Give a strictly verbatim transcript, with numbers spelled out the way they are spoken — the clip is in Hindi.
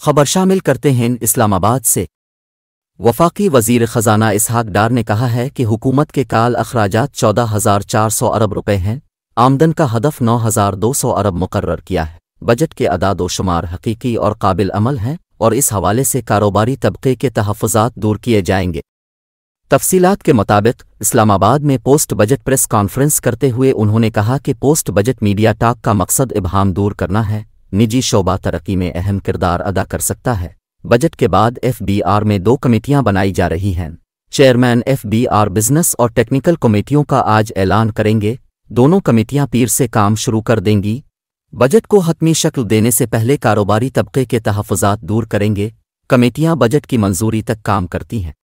खबर शामिल करते हैं इस्लामाबाद से। वफाकी वजीर ख़जाना इसहाक डार ने कहा है कि हुकूमत के काल अखराजात चौदह हज़ार चार सौ अरब रुपए हैं। आमदन का हदफ नौ हज़ार दो सौ अरब मुकर्रर किया है। बजट के अदाद-ओ-शुमार हकीकी और काबिल अमल हैं और इस हवाले से कारोबारी तबके के तहफ़्फ़ुज़ात दूर किए जाएंगे। तफसीलात के मुताबिक इस्लामाबाद में पोस्ट बजट प्रेस कॉन्फ्रेंस करते हुए उन्होंने कहा कि पोस्ट बजट मीडिया टॉक का मकसद इब्हाम दूर करना है। निजी शोबा तरक्की में अहम किरदार अदा कर सकता है। बजट के बाद एफ बी आर में दो कमेटियां बनाई जा रही हैं। Chairman F B R business और टेक्निकल कमेटियों का आज ऐलान करेंगे। दोनों कमेटियां पीर से काम शुरू कर देंगी। बजट को हतमी शक्ल देने से पहले कारोबारी तबके के तहफ़्फ़ुज़ात दूर करेंगे। कमेटियां बजट की मंजूरी तक काम करती हैं।